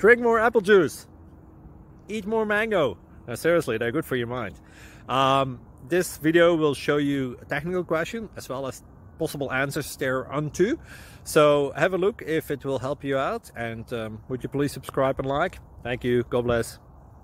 Drink more apple juice. Eat more mango. No, seriously, they're good for your mind. This video will show you a technical question as well as possible answers thereunto. So have a look if it will help you out, and would you please subscribe and like? Thank you. God bless.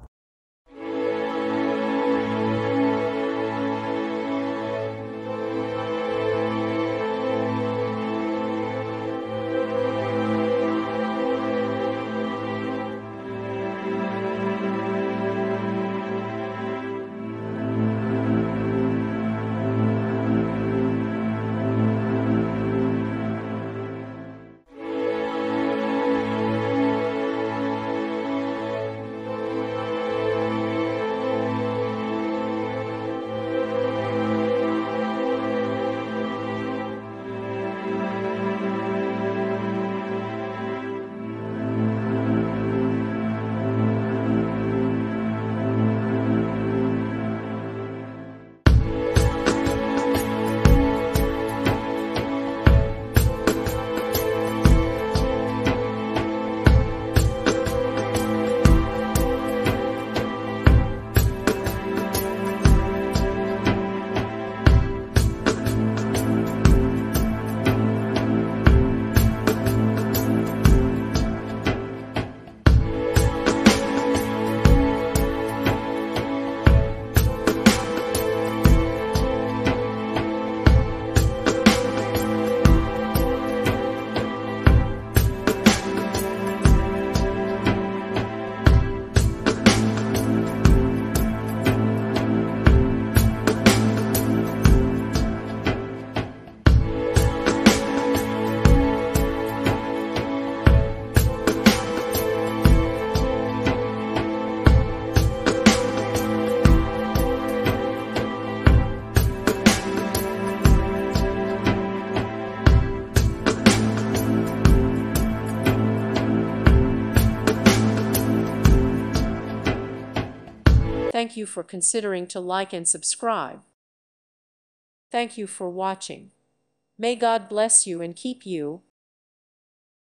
Thank you for considering to like and subscribe. Thank you for watching. May God bless you and keep you.